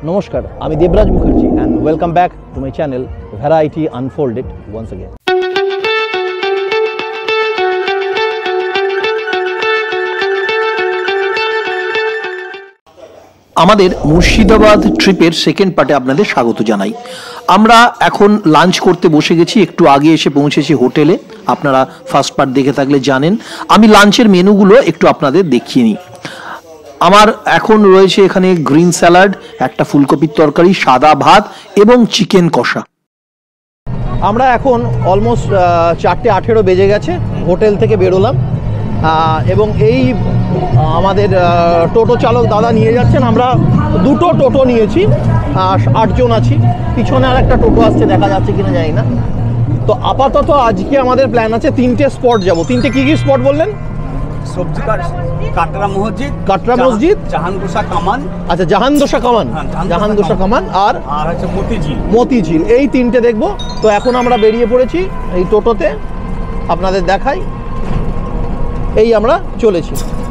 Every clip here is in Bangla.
নমস্কার, আমি Debraj Mukherjee and welcome back to my channel Variety Unfolded once again. আমাদের মুর্শিদাবাদ ট্রিপের সেকেন্ড পার্টে আপনাদের স্বাগত জানাই। আমরা এখন লাঞ্চ করতে বসে গেছি, একটু আগে এসে পৌঁছেছি হোটেলে। আপনারা ফার্স্ট পার্ট দেখে থাকলে জানেন। আমি লাঞ্চের মেনুগুলো একটু আপনাদের দেখিয়ে নিই। আমার এখন রয়েছে এখানে গ্রিন স্যালাড, একটা ফুলকপির তরকারি, সাদা ভাত এবং চিকেন কষা। আমরা এখন অলমোস্ট 4:18 বেজে গেছে, হোটেল থেকে বেরোলাম এবং এই আমাদের টোটো চালক দাদা নিয়ে যাচ্ছেন। আমরা দুটো টোটো নিয়েছি, 8 জন আছি। পিছনে আর একটা টোটো আসছে, দেখা যাচ্ছে কিনা জানি না। তো আপাতত আজকে আমাদের প্ল্যান আছে 3টে স্পট যাব। 3টে কি কি স্পট বললেন? সবজি কাটরা মসজিদ, জাহানদোসা কামান। আচ্ছা, জাহানদোসা কামান আর হচ্ছে মতিঝিল, এই 3টে দেখবো। তো এখন আমরা বেরিয়ে পড়েছি এই টোটোতে, আপনাদের দেখাই। এই আমরা চলেছি।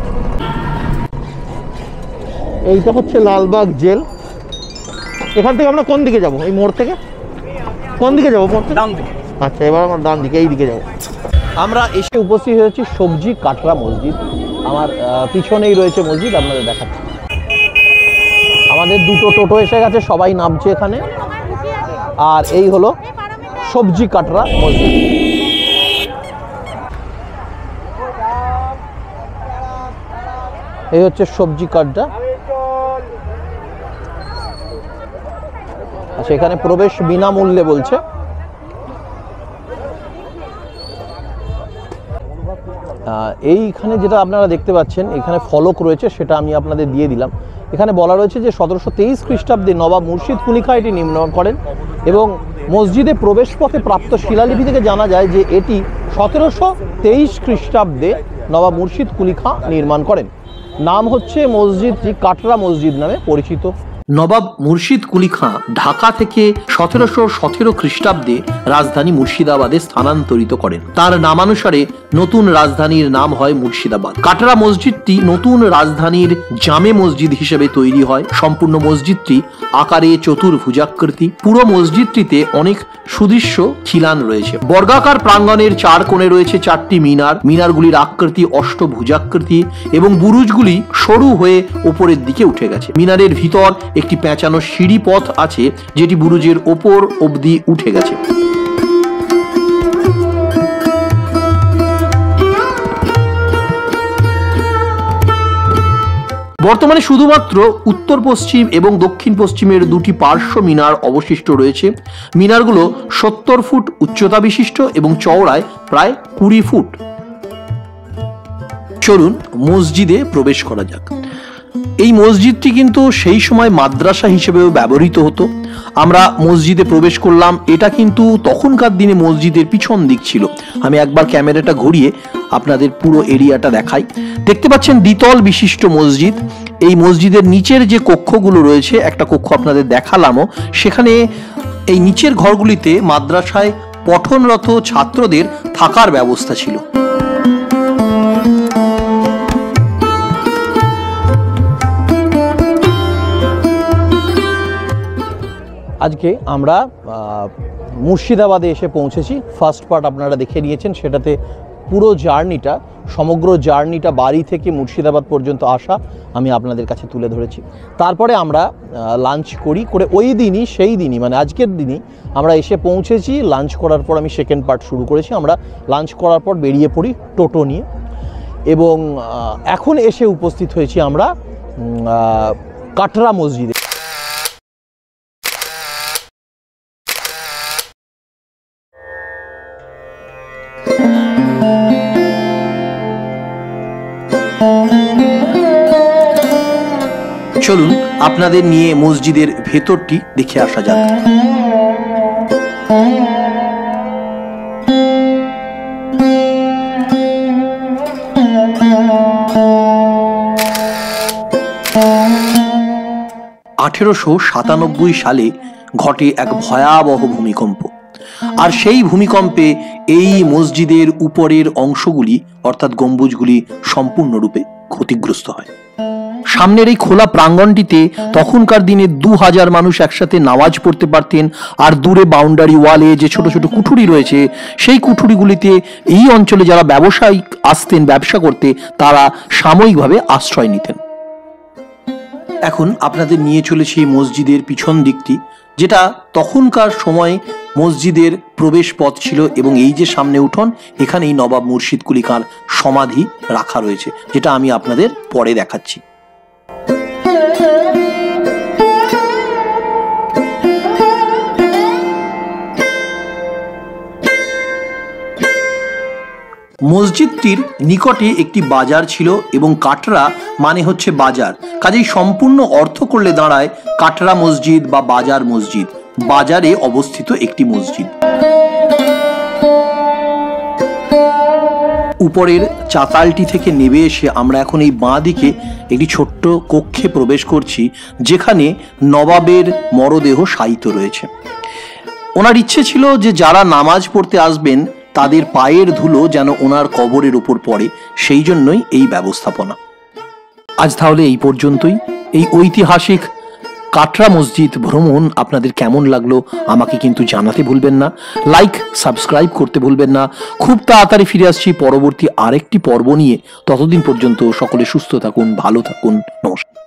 এইটা হচ্ছে লালবাগ জেল। এখান থেকে আমরা কোন দিকে যাব? এই মোড় থেকে কোন দিকে যাবো? আচ্ছা, এবার আমরা ডান দিকে, এই দিকে যাবো। আমরা এসে উপস্থিত হয়েছি সবজি কাটরা মসজিদ। আমার পিছনেই রয়েছে মসজিদ, আপনাদের দেখাচ্ছি। আমাদের দুটো টোটো এসে গেছে, সবাই নামছে এখানে। আর এই হলো সবজি কাটরা মসজিদ। এই হচ্ছে সবজি কাটরা। আচ্ছা, এখানে প্রবেশ বিনামূল্যে বলছে। এইখানে যেটা আপনারা দেখতে পাচ্ছেন, এখানে ফলক রয়েছে, সেটা আমি আপনাদের দিয়ে দিলাম। এখানে বলা রয়েছে যে 1723 খ্রিস্টাব্দে নবাব মুর্শিদ কুলি খাঁ এটি নির্মাণ করেন এবং মসজিদে প্রবেশ পথে প্রাপ্ত শিলালিপি থেকে জানা যায় যে এটি 1723 খ্রিস্টাব্দে নবাব মুর্শিদ কুলি খাঁ নির্মাণ করেন। নাম হচ্ছে মসজিদটি কাটরা মসজিদ নামে পরিচিত। নবাব মুর্শিদ কুলি খাঁ ঢাকা থেকে 1717 খ্রিস্টাব্দে রাজধানী মুর্শিদাবাদে স্থানান্তরিত করেন। তার নামানুসারে নতুন রাজধানীর নাম হয় মুর্শিদাবাদ। কাটরা মসজিদটি নতুন রাজধানীর জামে মসজিদ হিসেবে তৈরি হয়। সম্পূর্ণ মসজিদটি আকারে চতুর্ভুজাকৃতি। পুরো মসজিদটিতে অনেক সুদৃশ্য খিলান রয়েছে। বর্গাকার প্রাঙ্গণের 4 কোণে রয়েছে 4টি মিনার। মিনারগুলির আকৃতি অষ্টভুজাকৃতি এবং বুরুজগুলি সরু হয়ে উপরের দিকে উঠে গেছে। মিনারের ভিতর একটি পেঁচানো সিঁড়ি পথ আছে, যেটি বুরুজের ওপর অবধি উঠে গেছে। বর্তমানে শুধুমাত্র উত্তর পশ্চিম এবং দক্ষিণ পশ্চিমের 2টি পার্শ্ব মিনার অবশিষ্ট রয়েছে। মিনারগুলো 70 ফুট উচ্চতা বিশিষ্ট এবং চওড়ায় প্রায় 20 ফুট। চলুন মসজিদে প্রবেশ করা যাক। এই মসজিদটি কিন্তু সেই সময় মাদ্রাসা হিসেবেও ব্যবহৃত হতো। আমরা মসজিদে প্রবেশ করলাম। এটা কিন্তু তখনকার দিনে মসজিদের পিছন দিক ছিল। আমি একবার ক্যামেরাটা ঘুরিয়ে আপনাদের পুরো এরিয়াটা দেখাই। দেখতে পাচ্ছেন দ্বিতল বিশিষ্ট মসজিদ। এই মসজিদের নিচের যে কক্ষগুলো রয়েছে, একটা কক্ষ আপনাদের দেখালামও, সেখানে এই নিচের ঘরগুলিতে মাদ্রাসায় পঠনরত ছাত্রদের থাকার ব্যবস্থা ছিল। আজকে আমরা মুর্শিদাবাদে এসে পৌঁছেছি। ফার্স্ট পার্ট আপনারা দেখে নিয়েছেন, সেটাতে পুরো জার্নিটা, সমগ্র জার্নিটা বাড়ি থেকে মুর্শিদাবাদ পর্যন্ত আসা আমি আপনাদের কাছে তুলে ধরেছি। তারপরে আমরা লাঞ্চ করে ওই দিনই, সেই দিনই মানে আজকের দিনই আমরা এসে পৌঁছেছি। লাঞ্চ করার পর আমি সেকেন্ড পার্ট শুরু করেছি। আমরা লাঞ্চ করার পর বেরিয়ে পড়ি টোটো নিয়ে এবং এখন এসে উপস্থিত হয়েছি আমরা কাটরা মসজিদে। চলুন আপনাদের নিয়ে মসজিদের ভেতরটি দেখে আসা যাক। 1897 সালে ঘটে এক ভয়াবহ ভূমিকম্প। আর সেই ভূমিকম্পে এই মসজিদের উপরের অংশগুলি অর্থাৎ গম্বুজগুলি সম্পূর্ণরূপে ক্ষতিগ্রস্ত হয়। সামনের এই খোলা প্রাঙ্গণটিতে তখনকার দিনে 2000 মানুষ একসাথে নামাজ পড়তে পারতেন। আর দূরে বাউন্ডারি ওয়ালে যে ছোট ছোট কুঠুরি রয়েছে, সেই কুঠুরিগুলিতে এই অঞ্চলে যারা ব্যবসায়িক আসতেন ব্যবসা করতে, তারা সাময়িকভাবে আশ্রয় নিতেন। এখন আপনাদের নিয়ে চলেছি মসজিদের পিছন দিকটি, যেটা তখনকার সময় মসজিদের প্রবেশ পথ ছিল। এবং এই যে সামনে উঠোন, এখানেই নবাব মুর্শিদ কুলি খাঁর সমাধি রাখা রয়েছে, যেটা আমি আপনাদের পরে দেখাচ্ছি। মসজিদটির নিকটে একটি বাজার ছিল এবং কাটরা মানে হচ্ছে বাজার, কাজেই সম্পূর্ণ অর্থ করলে দাঁড়ায় কাটরা মসজিদ বা বাজার মসজিদ, বাজারে অবস্থিত একটি মসজিদ। উপরের চাতালটি থেকে নেমে এসে আমরা এখন এই বাঁ দিকে একটি ছোট্ট কক্ষে প্রবেশ করছি, যেখানে নবাবের মরদেহ শায়িত রয়েছে। ওনার ইচ্ছে ছিল যে যারা নামাজ পড়তে আসবেন তাদের পায়ের ধুলো যেন ওনার কবরের উপর পড়ে, সেই জন্যই এই ব্যবস্থাপনা। আজ তাহলে এই পর্যন্তই। এই ঐতিহাসিক কাটরা মসজিদ ভ্রমণ আপনাদের কেমন লাগলো আমাকে কিন্তু জানাতে ভুলবেন না। লাইক সাবস্ক্রাইব করতে ভুলবেন না। খুব তাড়াতাড়ি ফিরে আসছি পরবর্তী আরেকটি পর্ব নিয়ে। ততদিন পর্যন্ত সকলে সুস্থ থাকুন, ভালো থাকুন, নমস্কার।